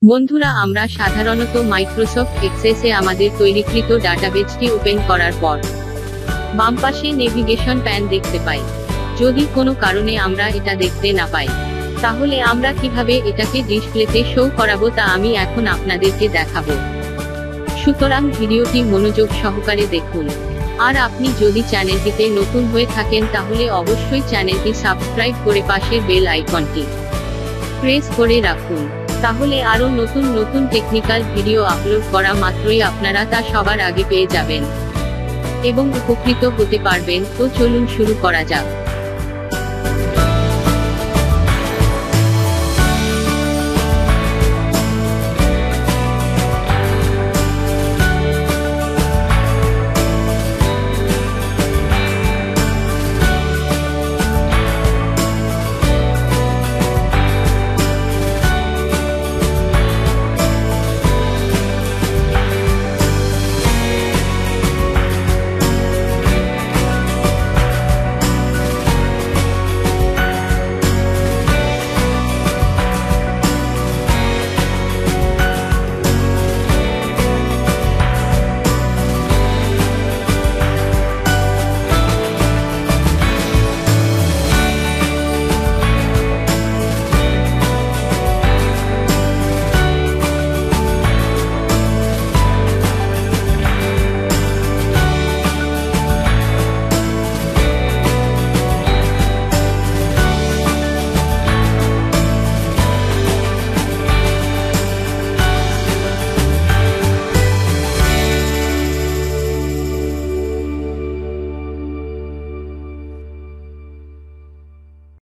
বন্ধুরা, আমরা সাধারণত মাইক্রোসফট এক্সেসে আমাদের তৈরিকৃত ডাটাবেসটি ওপেন করার পর বাম পাশে নেভিগেশন প্যান দেখতে পাই। যদি কোনো কারণে আমরা এটা দেখতে না পাই, তাহলে আমরা কিভাবে এটাকে ডিসপ্লেতে শো করাবো তা আমি এখন আপনাদেরকে দেখাবো। সুতরাং ভিডিওটি মনোযোগ সহকারে দেখুন। আর আপনি যদি চ্যানেলটিতে নতুন হয়ে থাকেন তাহলে অবশ্যই চ্যানেলটি সাবস্ক্রাইব করে পাশের বেল আইকনটি প্রেস করে রাখুন। তাহলে আরো নতুন নতুন টেকনিক্যাল ভিডিও আপলোড করা মাত্রই আপনারা তা সবার আগে পেয়ে যাবেন এবং উপকৃত হতে পারবেন। তো চলুন শুরু করা যাক।